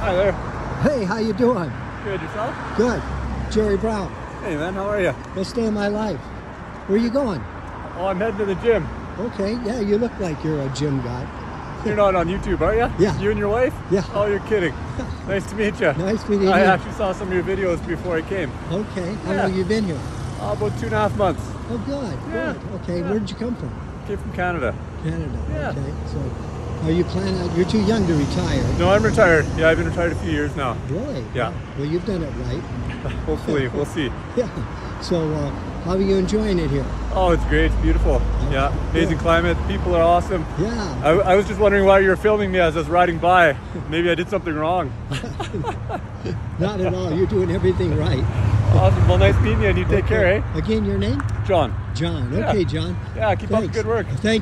Hi there. Hey, how you doing? Good, yourself? Good. Jerry Brown. Hey man, how are you? Best day of my life. Where you going? Oh, I'm heading to the gym. Okay, yeah, you look like you're a gym guy. You're not on YouTube, are you? Yeah. You and your wife? Yeah. Oh, you're kidding. Nice to meet you. Nice meeting you. I actually saw some of your videos before I came. Okay, how Yeah. long you been here? About 2.5 months. Oh, good, Yeah. good. Okay, Yeah. where did you come from? Came from Canada. Canada. Yeah. Okay, so are you planning, you're too young to retire. No, I'm retired. Yeah, I've been retired a few years now. Really? Yeah. Well, you've done it right. Hopefully, we'll see. Yeah. So, how are you enjoying it here? Oh, it's great. It's beautiful. Yeah, amazing Yeah. climate. People are awesome. Yeah. I was just wondering why you were filming me as I was riding by. Maybe I did something wrong. Not at all. You're doing everything right. Awesome. Well, nice meeting you, and you take care, eh? Again, your name? John. John. Yeah. Okay, John. Yeah, keep up the Thanks. good work. Thank